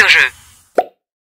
au jeu.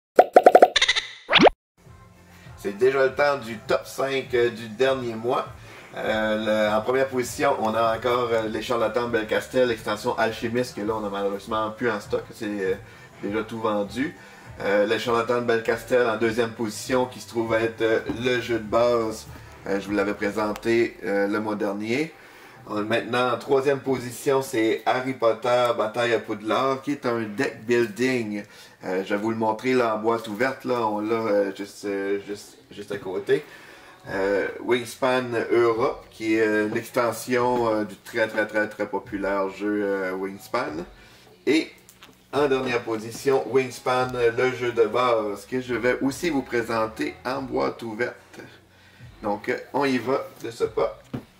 C'est déjà le temps du top 5 du dernier mois. En première position, on a encore les charlatans Belcastel, l'extension Alchimiste, que là on a malheureusement plus en stock, c'est déjà tout vendu. Les charlatans Belcastel en deuxième position, qui se trouve être le jeu de base. Je vous l'avais présenté le mois dernier. Maintenant, en troisième position, c'est Harry Potter Bataille à Poudlard, qui est un deck building. Je vais vous le montrer là en boîte ouverte, là, on l'a juste à côté. Wingspan Europe, qui est l'extension du très populaire jeu Wingspan. Et en dernière position, Wingspan, le jeu de base, que je vais aussi vous présenter en boîte ouverte. Donc, on y va de ce pas.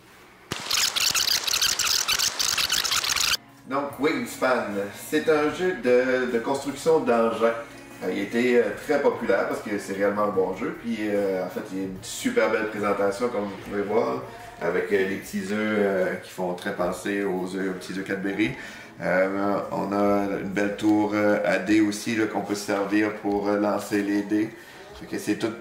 Donc, Wingspan, c'est un jeu de construction d'engins. Il a été très populaire parce que c'est réellement un bon jeu. Puis, en fait, il y a une super belle présentation, comme vous pouvez voir, avec les petits œufs qui font très penser aux petits œufs Cadbury. On a une belle tour à dés aussi qu'on peut se servir pour lancer les dés. C'est tout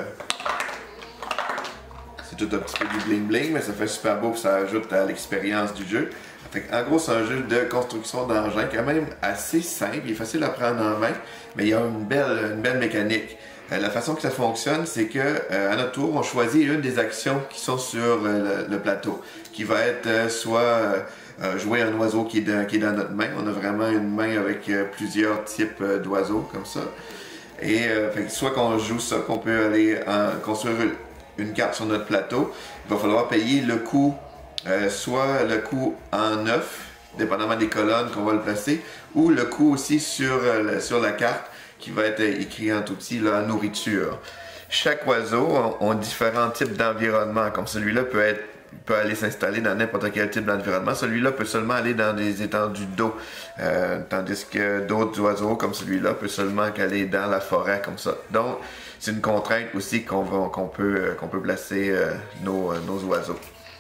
un petit peu du bling bling, mais ça fait super beau et ça ajoute à l'expérience du jeu. En gros, c'est un jeu de construction d'engins quand même assez simple, il est facile à prendre en main, mais il y a une belle mécanique. La façon que ça fonctionne, c'est que à notre tour, on choisit une des actions qui sont sur le plateau, qui va être soit jouer un oiseau qui est dans notre main. On a vraiment une main avec plusieurs types d'oiseaux comme ça. Et soit qu'on joue ça, qu'on peut aller construire une carte sur notre plateau, il va falloir payer le coût. Soit le coût en œuf, dépendamment des colonnes qu'on va le placer, ou le coût aussi sur la carte qui va être écrit en tout petit, la nourriture. Chaque oiseau a différents types d'environnement, comme celui-là peut aller s'installer dans n'importe quel type d'environnement. Celui-là peut seulement aller dans des étendues d'eau, tandis que d'autres oiseaux comme celui-là peut seulement aller dans la forêt comme ça. Donc, c'est une contrainte aussi qu'on peut placer nos oiseaux.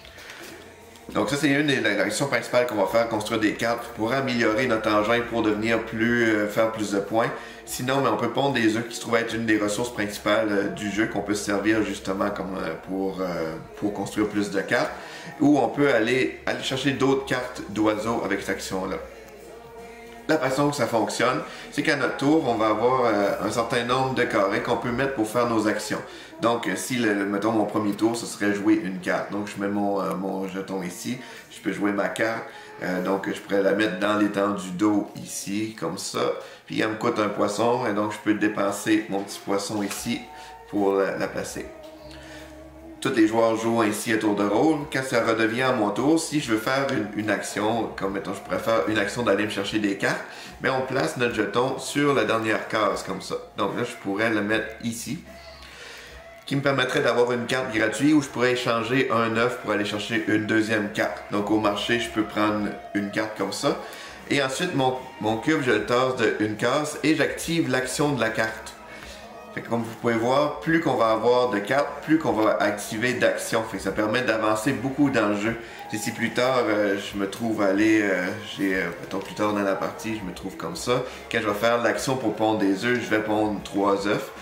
Donc ça, c'est une des actions principales qu'on va faire, construire des cartes pour améliorer notre engin pour devenir faire plus de points. Sinon, on peut pondre des œufs qui se trouvent être une des ressources principales du jeu, qu'on peut se servir justement comme pour construire plus de cartes. Ou on peut aller chercher d'autres cartes d'oiseaux avec cette action-là. La façon que ça fonctionne, c'est qu'à notre tour, on va avoir un certain nombre de carrés qu'on peut mettre pour faire nos actions. Donc, si, mettons, mon premier tour, ce serait jouer une carte. Donc, je mets mon jeton ici, je peux jouer ma carte. Donc, je pourrais la mettre dans l'étendue d'eau ici, comme ça. Puis, elle me coûte un poisson, et donc je peux dépenser mon petit poisson ici pour la placer. Tous les joueurs jouent ainsi à tour de rôle. Quand ça redevient à mon tour, si je veux faire une action, comme mettons je pourrais faire une action d'aller me chercher des cartes, mais on place notre jeton sur la dernière case comme ça. Donc là, je pourrais le mettre ici, qui me permettrait d'avoir une carte gratuite où je pourrais échanger un œuf pour aller chercher une deuxième carte. Donc au marché, je peux prendre une carte comme ça. Et ensuite, mon cube, je le tasse d'une case et j'active l'action de la carte. Comme vous pouvez voir, plus qu'on va avoir de cartes, plus qu'on va activer d'actions. Ça permet d'avancer beaucoup dans le jeu. Et si plus tard, je me trouve aller, mettons plus tard dans la partie, je me trouve comme ça. Quand je vais faire l'action pour pondre des œufs, je vais pondre 3 œufs.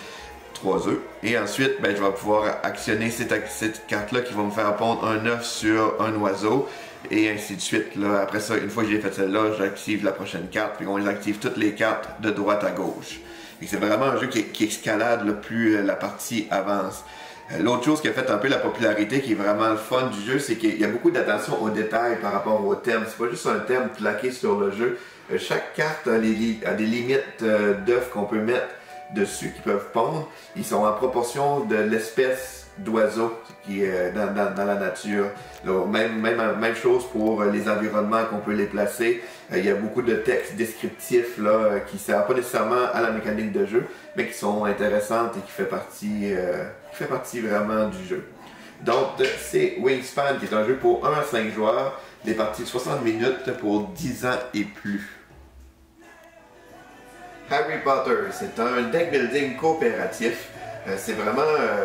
Et ensuite, je vais pouvoir actionner cette carte-là qui va me faire pondre un œuf sur un oiseau. Et ainsi de suite. Là. Après ça, une fois que j'ai fait celle-là, j'active la prochaine carte. Puis on les active toutes les cartes de droite à gauche. Et c'est vraiment un jeu qui escalade plus la partie avance. L'autre chose qui a fait un peu la popularité, qui est vraiment le fun du jeu, c'est qu'il y a beaucoup d'attention aux détails par rapport au thème. C'est pas juste un thème plaqué sur le jeu. Chaque carte a des limites d'œufs qu'on peut mettre dessus, qui peuvent pondre. Ils sont en proportion de l'espèce d'oiseau qui est dans la nature. Là, même chose pour les environnements qu'on peut les placer. Il y a beaucoup de textes descriptifs là, qui ne servent pas nécessairement à la mécanique de jeu, mais qui sont intéressantes et qui fait partie vraiment du jeu. Donc, c'est Wingspan, qui est un jeu pour 1 à 5 joueurs, des parties de 60 minutes pour 10 ans et plus. Harry Potter, c'est un deck building coopératif. C'est vraiment...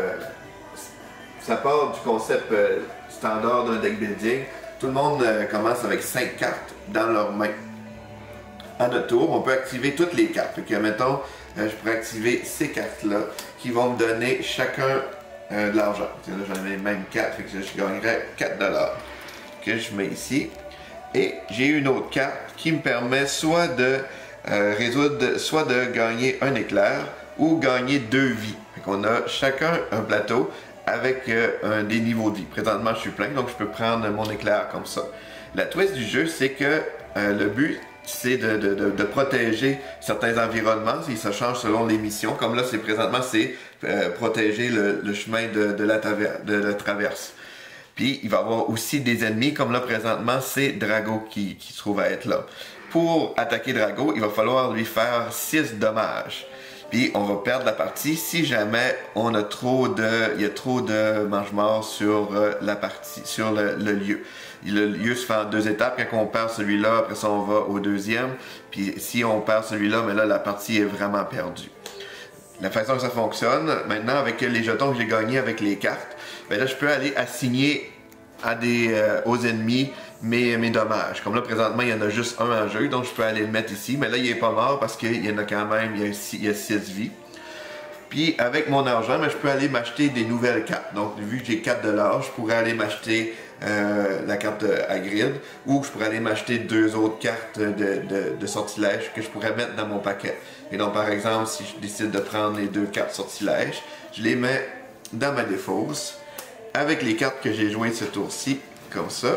ça part du concept standard d'un deck building. Tout le monde commence avec 5 cartes dans leurs mains. à notre tour, on peut activer toutes les cartes. Fait que, mettons, je pourrais activer ces cartes-là qui vont me donner chacun de l'argent. Là, j'en ai même 4, fait que je gagnerais 4 que je mets ici. Et j'ai une autre carte qui me permet soit de résoudre, soit de gagner un éclair ou gagner 2 vies. Fait qu'on a chacun un plateau avec des niveaux de vie. Présentement, je suis plein, donc je peux prendre mon éclair comme ça. La twist du jeu, c'est que le but, c'est de protéger certains environnements. Ça change selon les missions. Comme là, présentement, c'est protéger le chemin de la traverse. Puis, il va y avoir aussi des ennemis, comme là, présentement, c'est Drago qui se trouve à être là. Pour attaquer Drago, il va falloir lui faire 6 dommages. Puis, on va perdre la partie si jamais il y a trop de mange-morts sur la partie, sur le lieu. Le lieu se fait en 2 étapes. Quand on perd celui-là, après ça, on va au deuxième. Puis, si on perd celui-là, mais là, la partie est vraiment perdue. La façon que ça fonctionne, maintenant, avec les jetons que j'ai gagnés avec les cartes, ben là, je peux aller assigner aux ennemis mes dommages. Comme là, présentement, il y en a juste un en jeu, donc je peux aller le mettre ici. Mais là, il n'est pas mort parce qu'il y en a quand même, il y a 6 vies. Puis, avec mon argent, ben, je peux aller m'acheter des nouvelles cartes. Donc, vu que j'ai 4 $, je pourrais aller m'acheter la carte à grid, ou je pourrais aller m'acheter 2 autres cartes de sortilège que je pourrais mettre dans mon paquet. Et donc, par exemple, si je décide de prendre les 2 cartes sortilège, je les mets dans ma défausse avec les cartes que j'ai jouées ce tour-ci, comme ça.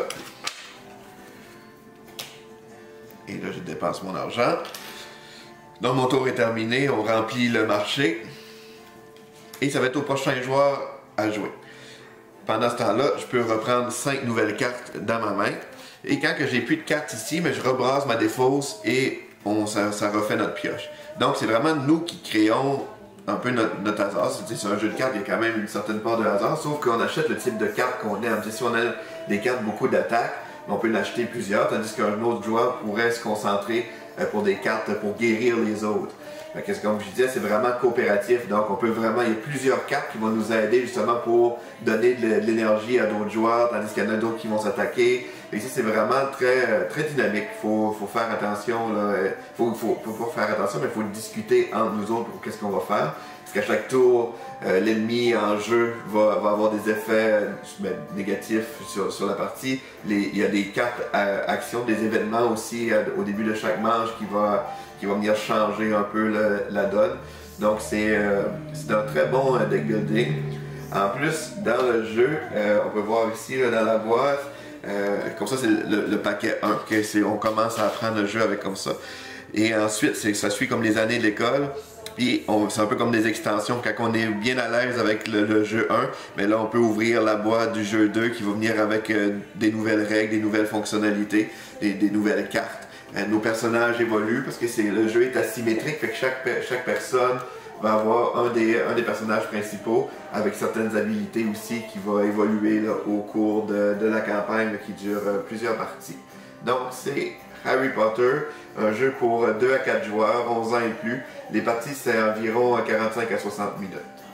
Et là, je dépense mon argent. Donc, mon tour est terminé, on remplit le marché. Et ça va être au prochain joueur à jouer. Pendant ce temps-là, je peux reprendre 5 nouvelles cartes dans ma main. Et quand j'ai plus de cartes ici, mais je rebrasse ma défausse et ça refait notre pioche. Donc, c'est vraiment nous qui créons un peu notre hasard. C'est un jeu de cartes, il y a quand même une certaine part de hasard, sauf qu'on achète le type de carte qu'on aime. Si on a des cartes beaucoup d'attaque, on peut en acheter plusieurs, tandis qu'un autre joueur pourrait se concentrer pour des cartes pour guérir les autres. Comme je disais, c'est vraiment coopératif, donc il y a plusieurs cartes qui vont nous aider justement pour donner de l'énergie à d'autres joueurs, tandis qu'il y en a d'autres qui vont s'attaquer. Et ici, c'est vraiment très dynamique. Il faut faire attention, faut pas faire attention, mais il faut discuter entre nous autres pour qu'est-ce qu'on va faire. Parce qu'à chaque tour, l'ennemi en jeu va avoir des effets négatifs sur la partie. Il y a des cartes actions, des événements aussi au début de chaque manche qui va venir changer un peu la donne. Donc c'est un très bon deck building. En plus, dans le jeu, on peut voir ici dans la boîte, comme ça c'est le paquet 1, on commence à apprendre le jeu avec comme ça. Et ensuite, ça suit comme les années de l'école. Puis c'est un peu comme des extensions. Quand on est bien à l'aise avec le jeu 1, mais là on peut ouvrir la boîte du jeu 2 qui va venir avec des nouvelles règles, des nouvelles fonctionnalités, des nouvelles cartes. Nos personnages évoluent parce que le jeu est asymétrique, fait que chaque personne va avoir un des personnages principaux avec certaines habilités aussi qui va évoluer là, au cours de la campagne là, qui dure plusieurs parties. Donc c'est Harry Potter, un jeu pour 2 à 4 joueurs, 11 ans et plus. Les parties c'est environ 45 à 60 minutes.